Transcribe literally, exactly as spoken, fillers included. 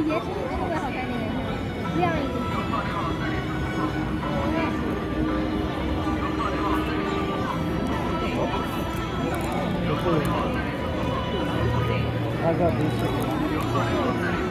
也是特别好看那个，亮一点。 不是，那个不是。